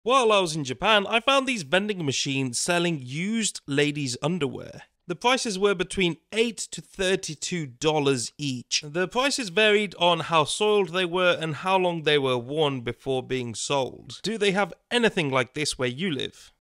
While I was in Japan, I found these vending machines selling used ladies' underwear. The prices were between $8 to $32 each. The prices varied on how soiled they were and how long they were worn before being sold. Do they have anything like this where you live?